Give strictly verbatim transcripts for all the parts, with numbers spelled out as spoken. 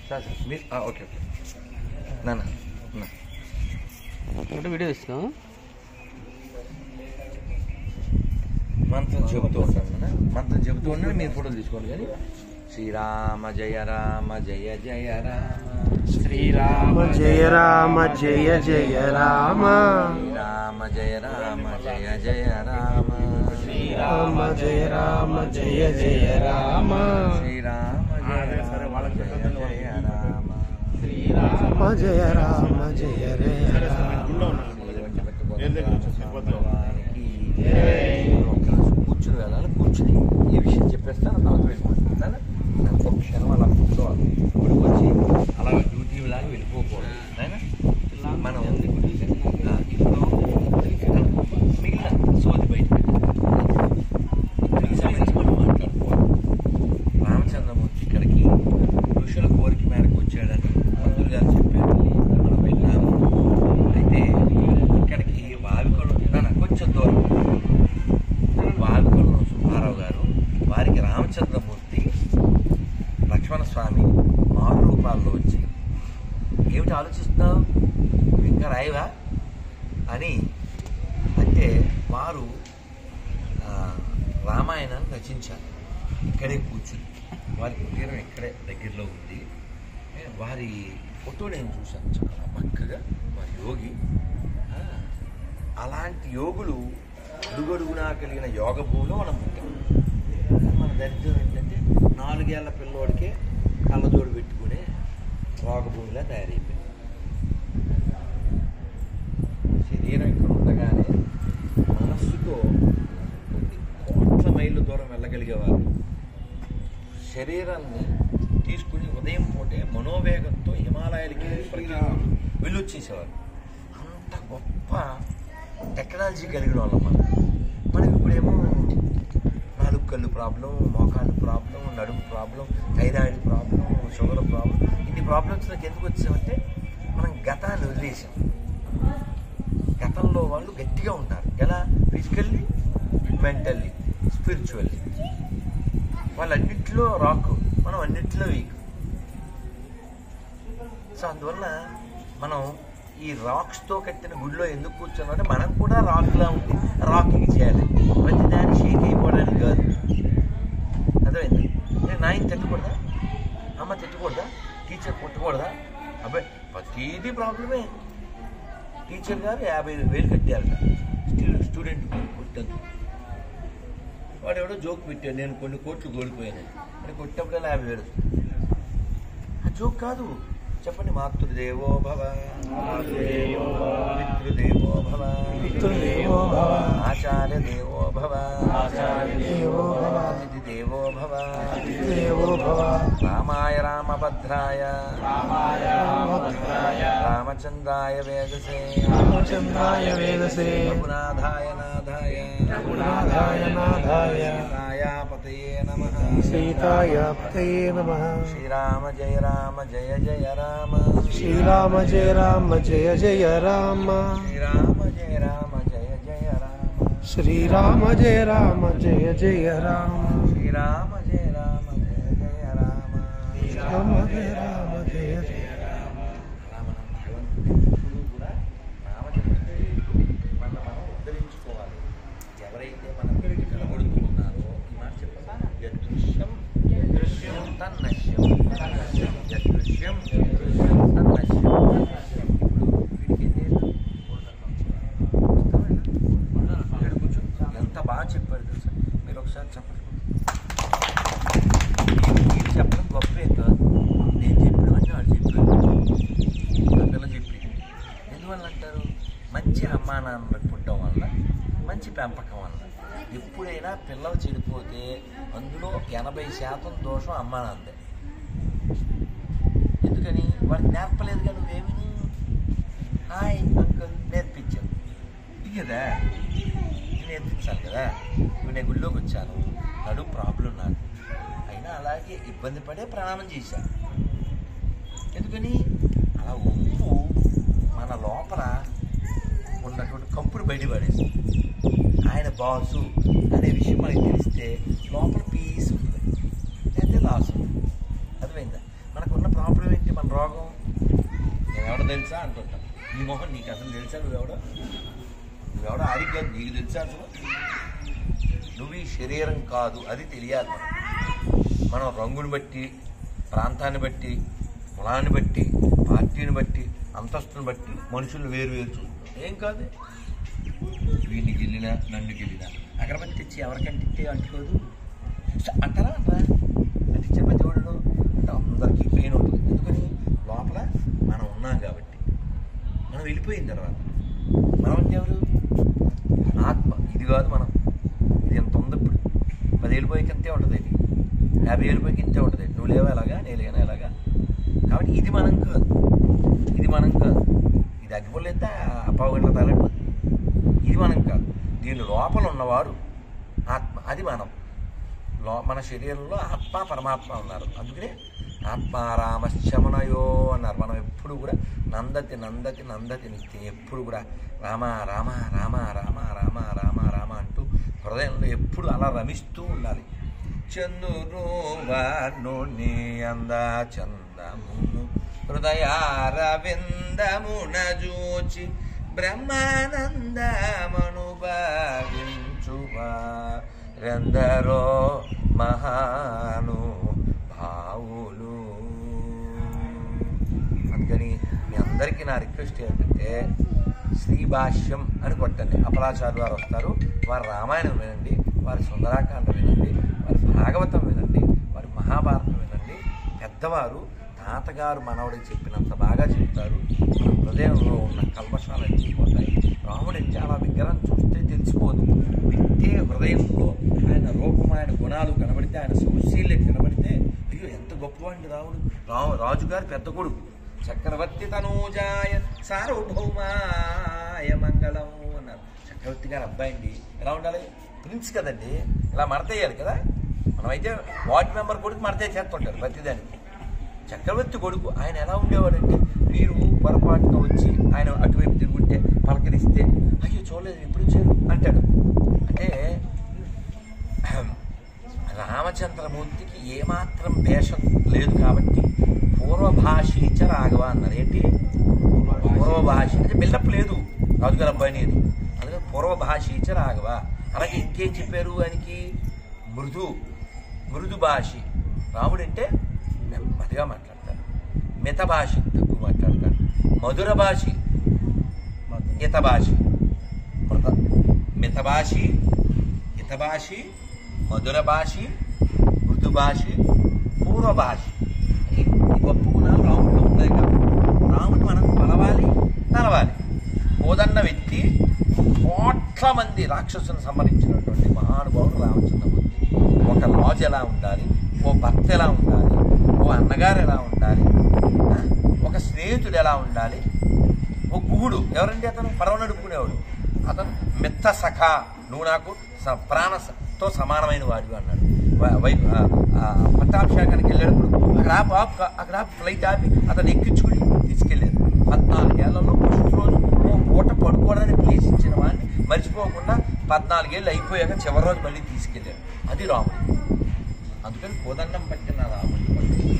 Sir sir మీరు okay okay నాన్న ఒకటి వీడియో ఇస్తున్నాం మంత్రం చెబుతూ ఉంటాను నాన్న మంత్రం చెబుతూ ఉన్నాను మీరు ఫోటోలు తీసుకోండి కానీ శ్రీరామ జయ రామ జయ జయ రామ శ్రీరామ జయ రామ జయ జయ రామ శ్రీరామ జయ రామ జయ జయ రామ శ్రీరామ జయ రామ జయ జయ రామ శ్రీరామ జయ రామ జయ జయ రామ శ్రీరామ జయ రామ జయ జయ రామ కూర్చుని వెళ్ళాలి కూర్చుని ఈ విషయం చెప్పేస్తాను తర్వాత వెళ్ళిపోతున్నాను ఒక క్షణం అలా కూర్చోవాలి ఇప్పుడు వచ్చి అలా డ్యూటీ లాగా వెళ్ళిపోకూడదు అయినా మనం ఇప్పుడు మిగిలిన సోది బయట సంబంధించి మనం మాట్లాడుకోవాలి రామచంద్రమూర్తి ఇక్కడికి ఋషుల కోరిక మేరకు వచ్చాడని మంత్రులు గారు చెప్పారు మనం వెళ్ళాము అయితే ఇక్కడికి వావికొండ కొంచెం దూరం వావికొండ సుబ్బారావు గారు వారికి రామచంద్రమూర్తి లక్ష్మణస్వామి మారు రూపాల్లో వచ్చి ఏమిటి ఆలోచిస్తున్నావు ఇంకా రాయవా అని అంటే వారు రామాయణాన్ని రచించారు ఇక్కడే కూర్చుని వారి కుటీరం ఇక్కడే దగ్గరలో ఉంది వారి ఫోటో నేను చూశాను చాలా పక్కగా వారి యోగి అలాంటి యోగులు అడుగడుగునా కలిగిన యోగ భూమిలో మనం పుట్టాం మన దరిద్రం ఏంటంటే నాలుగేళ్ల పిల్లోడికే కళ్ళజోడు పెట్టుకునే రోగభూమిలా తయారైపోయింది శరీరం ఇక్కడ ఉండగానే మనస్సుతో కొన్ని కోట్ల మైళ్ళ దూరం వెళ్ళగలిగేవారు శరీరాన్ని తీసుకుని ఉదయం పూటే మనోవేగంతో హిమాలయాలకి ప్రతి వెళ్ళొచ్చేసేవారు అంత గొప్ప టెక్నాలజీ కలిగిన వాళ్ళం మనం మనం ఇప్పుడేమో నాలుగు కళ్ళు ప్రాబ్లం మోకాళ్ళు ప్రాబ్లం నడుము problem thyroid problem sugar problem ఇన్ని ప్రాబ్లమ్స్ నాకు ఎందుకు వచ్చామంటే మనం గతాన్ని వదిలేసాం గతంలో వాళ్ళు గట్టిగా ఉంటారు ఎలా ఫిజికల్లీ మెంటల్లీ స్పిరిచువల్లీ వాళ్ళన్నింటిలో రాక్ మనం అన్నింటిలో వీక్ సో అందువల్ల మనం ఈ రాక్స్తో కట్టిన గుడిలో ఎందుకు కూర్చున్నామంటే మనం కూడా రాక్లా ఉండి రాకింగ్ చేయాలి ప్రతి దాన్ని షేక్ అయిపోవడానికి కాదు అర్థమైంది నేను నాయన తిట్టకూడదా అమ్మ తిట్టకూడదా టీచర్ కొట్టకూడదా అబ్బాయి ప్రతిదీ ప్రాబ్లమే టీచర్ గారు యాభై వేలు కట్టారట స్టూడెంట్ కొట్టాను వాడు ఎవడో జోక్ పెట్టాడు నేను కొన్ని కోట్లు కోల్పోయాను అని కొట్టినప్పుడల్లా యాభై వేలు ఆ జోక్ కాదు చెప్పండి మాతృదేవో భవ పితృదేవో భవ ఆచార్య దేవో భవ అతిథి దేవో భవ రామాయ రామభద్రాయ రామచంద్రాయ వేదసే రఘునాథాయ నాథాయ సీతాయాపతయే నమః సీతాయాపతయే నమః శ్రీరామ జయ రామ జయ జయ రామ శ్రీరామ జయ రామ జయ జయ రామ శ్రీరామ జయ రామ జయ జయ రామ శ్రీరామ జయ రామ జయ జయ రామ శ్రీరామ జయ రామ జయ జయ రామ శ్రీరామ జయ రామ జయ జయ రామ అలా మనం భగవంతుడు కూడా రామచంద్రుడు మన మనం ఉద్ధరించుకోవాలి ఎవరైతే మన గురించి కనబడుతున్నారో ఈ మాట చెప్పాలి యదృశ్యం యదృశ్యం తన్నశ్యం యదృశ్యం యదృశ్యం తన్నశ్యం ఇప్పుడు వీడికి ఏం చేయాలి కూర్చో ఎంత బాగా చెప్పాడు తెలుసా మీరు ఒకసారి చెప్పండి మీరు చెప్పడం గొప్పే కాదు నేను చెప్పినవన్నీ వాడు చెప్పాడు ఆ పిల్ల చెప్పి ఎందువల్ల అంటారు మంచి అమ్మా నాన్నలకు పుట్టడం వల్ల మంచి పెంపకం వల్ల ఎప్పుడైనా పిల్లలు చెడిపోతే అందులో ఎనభై శాతం దోషం అమ్మా నాన్నదే ఎందుకని వాడికి నేర్పలేదుగా నువ్వేమి హాయ్ అంకుల్ నేర్పించాను ఇది కదా నేర్పించాలి కదా ఇప్పుడు నేను గుడిలోకి వచ్చాను నడు ప్రాబ్లం నాకు అయినా అలాగే ఇబ్బంది పడే ప్రణామం చేశాను ఎందుకని అలా ఉప్పు మన లోపల ఉన్నటువంటి కంపుని బయటపడేసి ఆయన బాసు అనే విషయం మనకి తెలిస్తే లోపల పీస్ ఉంటుంది లేకపోతే లాస్ ఉంటుంది అర్థమైందా మనకున్న ప్రాబ్లం ఏంటి మన రోగం? నేనెవడో తెలుసా అంటుంటాం. నీ మొహం నీకు అసలు తెలుసా? నువ్వెవడో నువ్వెవడో ఆడిగ్గా నీకు తెలుసా అసలు? నువ్వు ఈ శరీరం కాదు, అది తెలియాలి. మనం రంగుని బట్టి, ప్రాంతాన్ని బట్టి, కులాన్ని బట్టి, పార్టీని బట్టి, అంతస్తుని బట్టి మనుషులు వేరు వేరు చూస్తాం. ఏం కాదు, వీడిని గెలినా నన్ను గెలినా అగరబత్తి తెచ్చి ఎవరికంటే అంటుకోదు అంటారా? అంటారా? అంటించే ప్రతి వాడు అంటే అందరికీ పెయిన్ ఉంటుంది. ఎందుకని? లోపల మనం ఉన్నాం కాబట్టి. మనం వెళ్ళిపోయిన తర్వాత మనం అంటే ఎవరు? ఆత్మ. ఇది కాదు మనం. ఇది ఎంత ఉంది ఇప్పుడు. పది వెళ్ళిపోయికి ఇంతే ఉంటుంది, ఇది యాభై వెళ్ళిపోయికి ఇంతే ఉంటుంది. నువ్వు లేవా ఎలాగా, నేను లేనా ఎలాగా. కాబట్టి ఇది మనం కాదు, ఇది మనం కాదు. ఇది అగ్గిపోలేస్తే అప్పావు గంటల తలడిపోతుంది. ఇది మనం కాదు. దీని లోపల ఉన్నవాడు ఆత్మ, అది మనం. లో మన శరీరంలో ఆత్మ పరమాత్మ ఉన్నారు. అందుకనే ఆత్మారామశ్చమనయో అన్నారు. మనం ఎప్పుడు కూడా నందతి నందతి నందతి నిత్యం ఎప్పుడు కూడా రామ రామ రామ రామ రామ రామ రామ అంటూ హృదయంలో ఎప్పుడు అలా రమిస్తూ ఉండాలి. చందును వాణ్ణి అంద చందమును హృదయారవిందమున జూచి బ్రహ్మానందమను భావించువా రెందరో మహాను భావులు. అందుకని మీ అందరికీ నా రిక్వెస్ట్ ఏంటంటే శ్రీభాష్యం అని కొట్టండి. అపరాచార్య వారు వస్తారు, వారి రామాయణం వినండి, వారి సుందరాకాండ వినండి, వారి భాగవతం వినండి, వారి మహాభారతం వినండి. పెద్దవారు తాతగారు మనవడికి చెప్పినంత బాగా చెప్తారు. మన హృదయంలో ఉన్న కల్మషాలన్నీ పోతాయి. రాముడు అంటే అలా విగ్రహం చూస్తే తెలిసిపోదు, వింటే హృదయంలో ఆయన రూపం, ఆయన గుణాలు కనబడితే, ఆయన సౌశీల్యం కనబడితే అయ్యో ఎంత గొప్పవాడి రాముడు. రాము రాజుగారు పెద్ద కొడుకు, చక్రవర్తి తనూజాయ సార్వభౌమాయ మంగళం అన్నారు. చక్రవర్తి గారు అబ్బాయి అండి, ఎలా ఉండాలి? ప్రిన్స్ కదండి, ఇలా మడతయ్యాలి కదా. మనమైతే వార్డు మెంబర్ కొడుకు మడతయ్య చేస్తుంటారు ప్రతిదానికి. చక్రవర్తి కొడుకు ఆయన ఎలా ఉండేవాడంటే, మీరు పొరపాటున వచ్చి ఆయన అటువైపు తిరుగుంటే పలకరిస్తే అయ్యో చూడలేదు ఎప్పుడు వచ్చారు అంటాడు. అంటే రామచంద్రమూర్తికి ఏమాత్రం వేషం లేదు కాబట్టి పూర్వభాషీచ రాఘవ అన్నారు. ఏంటి పూర్వభాష అంటే బిల్డప్ లేదు రాజుగారు అబ్బాయి అనేది. అందుకని పూర్వభాషీచ రాఘవ. అలాగే ఇంకేం చెప్పారు ఆయనకి? మృదు మృదు భాషి. రాముడు అంటే నెమ్మదిగా మాట్లాడతాడు, మిత భాషి తక్కువ మాట్లాడతాడు, మధుర భాషి హిత భాషి మృత మిత భాషి హిత భాషి మధుర భాషి మృదు భాషి పూర్వ భాషి. ఈ గొప్ప గుణాలు రాముడిలో ఉన్నాయి కాబట్టి రాముడు మనం పలవాలి తలవాలి. కోదన్న వ్యక్తి కోట్ల మంది రాక్షసులను సంహరించినటువంటి మహానుభావుడు రామచంద్రమూర్తి. ఒక రాజు ఎలా ఉండాలి, ఓ భర్త ఎలా ఉండాలి, ఓ అన్నగారు ఎలా ఉండాలి, ఒక స్నేహితుడు ఎలా ఉండాలి, ఓ గుహుడు ఎవరండి అతను పడవ నడుపుకునేవాడు, అతను మిత్త సఖ, నువ్వు నాకు ప్రాణతో సమానమైన వాడు అన్నాడు. వై పట్టాభిషేకానికి వెళ్ళేటప్పుడు అక్కడ ఆపు ఆపు అక్కడ ఆపు ఫ్లైట్ ఆపి అతను ఎక్కించుకుని తీసుకెళ్ళారు. పద్నాలుగేళ్లలో ఫస్ట్ రోజు ఓ పూట పడుకోవడానికి ప్లేస్ ఇచ్చిన వాడిని మర్చిపోకుండా పద్నాలుగేళ్ళు అయిపోయాక చివరి రోజు మళ్ళీ తీసుకెళ్ళారు. అది రాముడు. అందుకని కోదండం పట్టిన రాముడిని పట్టుకుని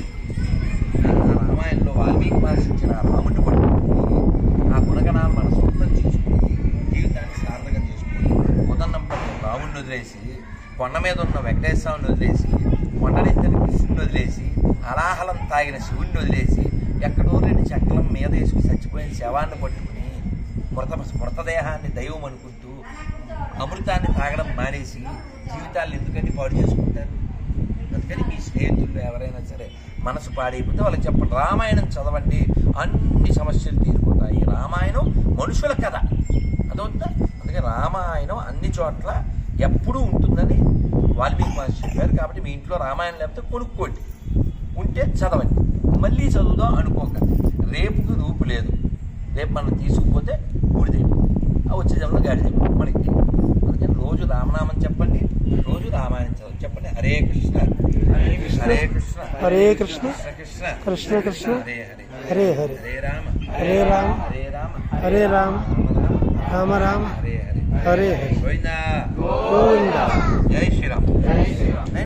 రామాయణంలో వాల్మీకి భాషించిన రాముడిని పట్టుకుని ఆ గుణగణాలు మన సొంతం చేసుకుని జీవితాన్ని సార్థకం చేసుకుని కోదండం పట్టిన రాముడిని వదిలేసి, కొండ మీద ఉన్న వెంకటేశ్వర స్వామిని వదిలేసి, కొండనెత్తని కృష్ణుని వదిలేసి, అలాహలం తాగిన శివుడిని వదిలేసి, ఎక్కడో రెండు చక్రం మీద వేసుకుని చచ్చిపోయిన శవాన్ని పట్టుకుని మృత మృతదేహాన్ని దైవం అనుకుంటూ అమృతాన్ని తాగడం మానేసి జీవితాలను ఎందుకని పాడు చేసుకుంటారు? అందుకని మీ స్నేహితులు ఎవరైనా సరే మనసు పాడైపోతే వాళ్ళకి చెప్పండి, రామాయణం చదవండి, అన్ని సమస్యలు తీరిపోతాయి. రామాయణం మనుషుల కథ, అదవుతుందా? అందుకే రామాయణం అన్ని చోట్ల ఎప్పుడూ ఉంటుందని వాల్మీకి మహర్షి చెప్పారు. కాబట్టి మీ ఇంట్లో రామాయణం లేకపోతే కొనుక్కోండి, ఉంటే చదవండి, మళ్ళీ చదువుదాం అనుకోకండి. రేపుకి రూపు లేదు, రేపు మనం తీసుకుపోతే ఊడిదే, వచ్చే జనంలో గాడిదే మనకి. అందుకని రోజు రామనామం చెప్పండి, రోజు రామాయణం చదవండి. చెప్పండి, హరే కృష్ణ హరే కృష్ణ హరే కృష్ణ హరే కృష్ణ కృష్ణ కృష్ణ కృష్ణ హరే హరే హరే హరే హరే రామ హరే రామ హరే రామ హరే రామ రామ రామ హరే హరే హరే హరే గోవిందా గోవిందా. జై శ్రీరామ్.